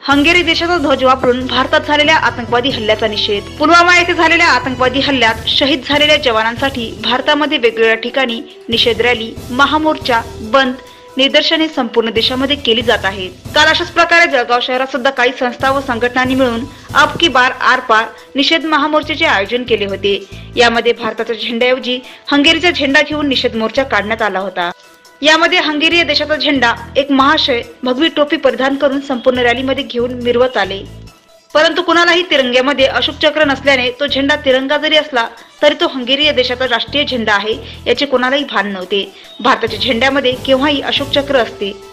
Hungary देशाचा ध्वज वापरून भारतात झालेल्या आतंकवादी हल्ल्याचा निषेध. पुलवामा येथे झालेल्या आतंकवादी हल्ल्यात शहीद झालेल्या जवानांसाठी भारतामध्ये वेगवेगळ्या ठिकाणी निषेध रॅली, महामोर्चा, बंद, निदर्शने संपूर्ण देशामध्ये केली जात आहेत. काल अशाच प्रकारे जळगाव शहरात सुद्धा काही संस्था व संघटनांनी मिळून अब की बार आर पार निषेध महामोर्चाचे आयोजन केले होते. यामध्ये भारताच्या झेंड्याऐवजी हंगेरीचा झेंडा घेऊन निषेध मोर्चा काढण्यात आला होता. यामध्ये हंगेरी देशाचा झेंडा एक महाशय भगवी टोपी परिधान करून संपूर्ण रॅलीमध्ये घेऊन मिरवत आले. परंतु कुणालाही तिरंग्यामध्ये अशोक चक्र नसल्याने तो झेंडा तिरंगा जरी असला तरी तो हंगेरी देशाचा राष्ट्रीय झेंडा आहे याचे कोणालाही भान नव्हते. भारताच्या झेंड्यामध्ये केव्हाही अशोक चक्र असते.